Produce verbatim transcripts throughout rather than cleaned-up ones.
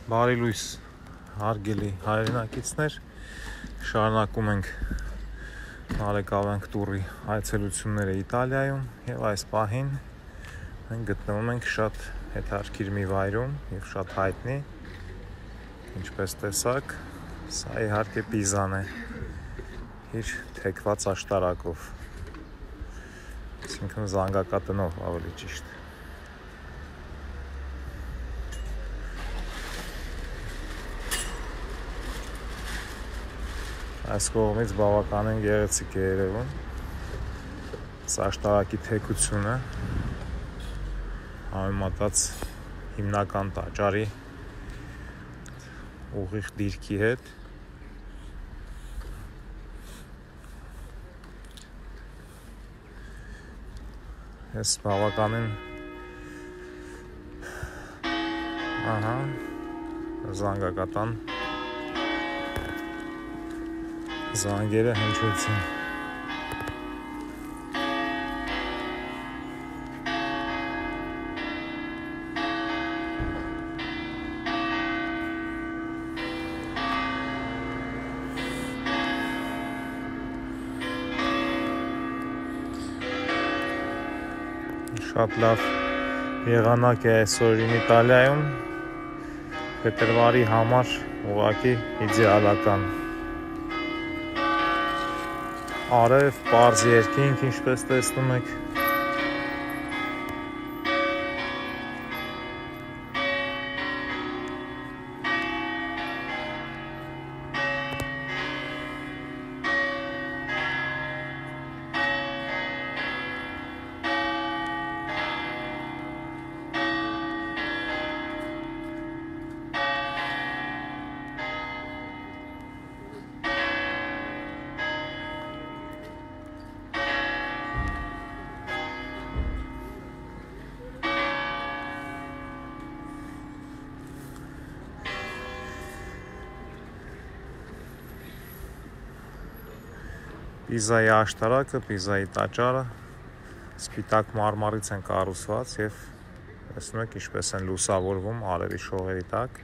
Բարի լույս, հարգելի հայրենակիցներ, շարունակում ենք Նարեկավենք տուրի այցելությունները Իտալիայում և այս պահին մենք գտնվում ենք շատ հետաքրքիր մի վայրում և շատ հայտնի, ինչպես տեսաք, սա իհարկե Պիզան է, իր թեքված աշտարակով, այսինքն զանգակատնով ավելի ճիշտ։ Այս կողմից բավականին գեղեցիկ է երևում աշտարակի թեքությունը համեմատած հիմնական տաճարի ուղիղ դիրքի հետ։ Ես բավականին ահա զանգակատան զանգերը հնչեցին։ Շատ լավ եղանակ է այսօր Իտալիայում, փետրվարի համար ուղղակի իդեալական։ Արև, պարզ երկինք, ինչպես տեսնում եք։ Պիզայի աշտարակը, Պիզայի տաճարը սպիտակ մարմարից են կառուցված և տեսնում եք ինչպես են լուսավորվում արևի շողերի տակ։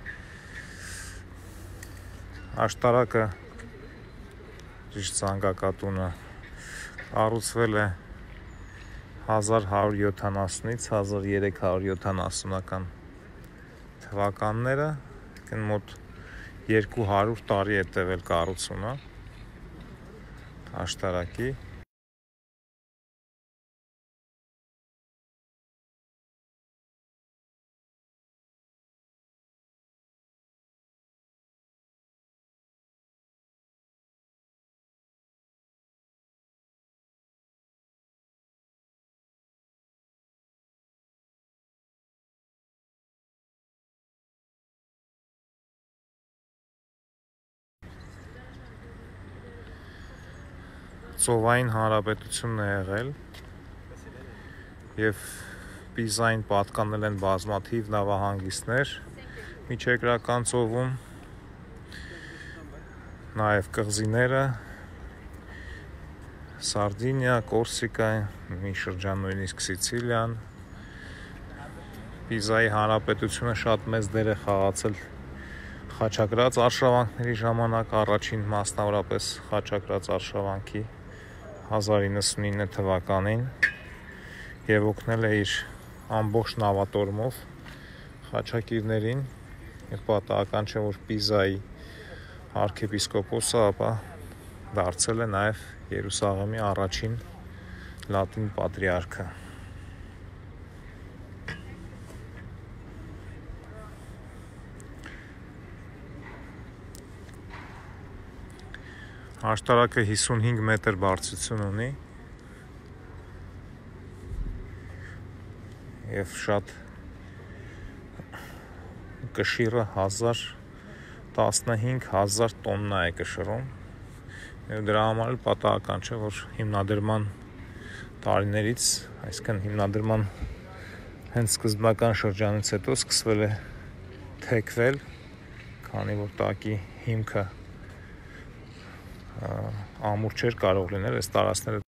Աշտարակը, ճիշտ զանգակատունը, կառուցվել է հազար հարյուր յոթանասունից հազար երեք հարյուր յոթանասունական թվականները, մոտ երկու հարյուր տարի է տևել կառուցումը աշտարակի։ Ծովային հանրապետությունն է եղել և Պիզային պատկանել են բազմաթիվ նավահանգիստներ Միջերկրական ծովում, նաև կղզիները Սարդինիա, Կորսիկա, մի շրջան նույնիսկ Սիցիլիան։ Պիզայի հանրապետությունը շատ մեծ դեր է խաղացել խաչակրաց արշավանքների ժամանակ, առաջին մասնավորապես խաչակրաց արշավանքի հազար իննսունինը թվականին և օգնել է իր ամբողջ նավատորմով խաչակիրներին և պատահական չէ, որ Պիզայի արքեպիսկոպոսը ապա դարձել է նաև Երուսաղեմի առաջին լատին պատրիարքը։ Աշտարակը հիսունհինգ մետր բարձրություն ունի և շատ կշիռը հազար տասնհինգ հազար տոննա է կշռում և դրա համար էլ պատահական չէ, որ հիմնադրման տարիներից, այսինքն հիմնադրման հենց սկզբնական շրջանից հետո սկսվել է թեքվել, քանի որ տակի հիմքը ամուր չէր կարող լինել, այս տարածքները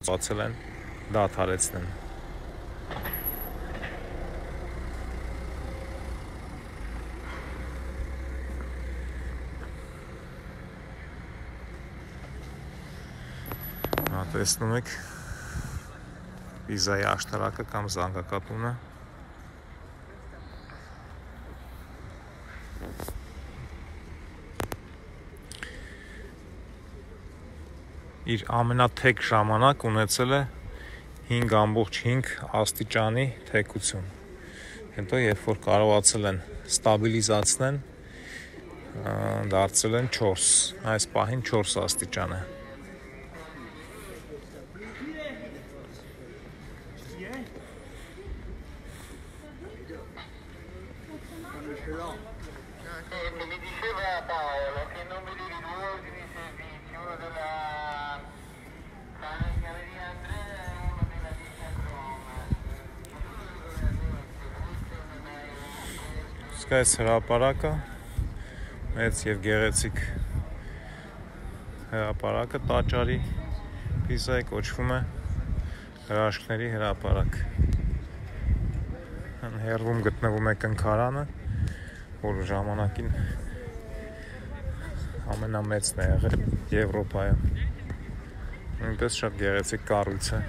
բացել են դադարեցնեն։ Հա, տեսնում եք վիզայի աշտարակը կամ զանգակատունը։ Իր ամենաթեք ժամանակ ունեցել է հինգ ամբողջ հինգ աստիճանի թեքություն։ Հետո երբ որ կարողացել են ստաբիլիզացնեն, դարձել են չորս, այս պահին չորս աստիճան է։ Mi diceva Paolo che non vedevi due ordini servizi, uno della Galleria Andrea e uno della Via Roma. Սկայս հրապարակը, մեծ և գեղեցիկ հրապարակը տաճարի Պիզայի կոչվում է հրաշքների հրապարակ։ Հեռվում գտնվում է կնքարանը, որ ժամանակին ամենամեծն է եղել Եվրոպայում։ Նույնպես շատ գեղեցիկ կառույց է։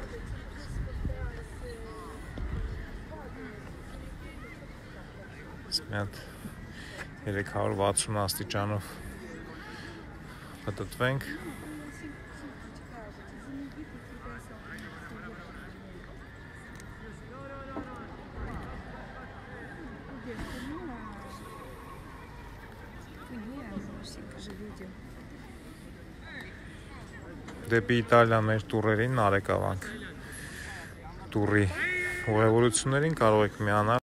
Մի հատ երեք հարյուր վաթսուն աստիճանով պտտվենք։ Դեպի Իտալիա մեր տուրերին նարեկավանք։ Տուրի ուղևորություններին կարող եք միանալ